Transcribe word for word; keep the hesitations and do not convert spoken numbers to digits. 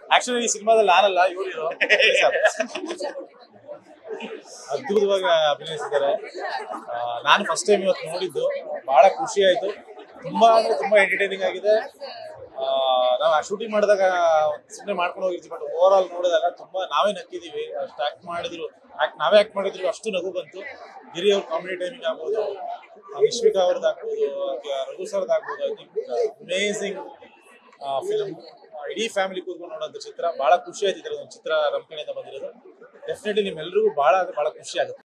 Actually ಈ ಸಿನಿಮಾದಲ್ಲಿ ನಾನಲ್ಲ ಇವರು ಅದ್ಭುತವಾಗಿ ಅಭಿನಯಿಸಿದ್ದಾರೆ. ನಾನು ಫಸ್ಟ್ ಟೈಮ್ ಇವತ್ತು ನೋಡಿದ್ದು, ಬಹಳ ಖುಷಿ ಆಯ್ತು. ತುಂಬಾ ಅಂದ್ರೆ ತುಂಬಾ ಎಂಟರ್ಟೈನಿಂಗ್ ಆಗಿದೆ. ನಾವು ಆ ಶೂಟಿಂಗ್ ಮಾಡಿದಾಗ ಸುಮ್ಮನೆ ಮಾಡ್ಕೊಂಡು ಹೋಗಿರ್ತೀವಿ, ಬಟ್ ಓವರ್ ಆಲ್ ನೋಡಿದಾಗ ತುಂಬಾ ನಾವೇ ನಕ್ಕಿದೀವಿ. ಅಷ್ಟು ಆಕ್ಟ್ ಮಾಡಿದ್ರು ಆಕ್ಟ್ ನಾವೇ ಆಕ್ಟ್ ಮಾಡಿದ್ರು ಅಷ್ಟು ನಗು ಬಂತು. ಗಿರಿ ಅವ್ರ ಕಾಮಿಡಿ ಟೈಮಿಂಗ್ ಆಗ್ಬೋದು, ವಿಶ್ವಿಕಾ ಅವ್ರದ್ದು ಆಗ್ಬೋದು, ರಘು ಸರ್ದು ಆಗ್ಬೋದು, ಐ ಥಿಂಕ್ ಅಮೇಝಿಂಗ್ ಫಿಲ್ಮ್. ಇಡೀ ಫ್ಯಾಮಿಲಿ ಕೂತ್ಕೊಂಡು ನೋಡೋಂಥ ಚಿತ್ರ. ಬಹಳ ಖುಷಿ ಆಯ್ತು. ಒಂದು ಚಿತ್ರ ನಮ್ಮ ಕಡೆಯಿಂದ ಬಂದಿರೋದು. ಡೆಫಿನೆಟ್ಲಿ ನಿಮ್ಮೆಲ್ಲರಿಗೂ ಬಹಳ ಅಂದ್ರೆ ಬಹಳ ಖುಷಿ ಆಗುತ್ತೆ.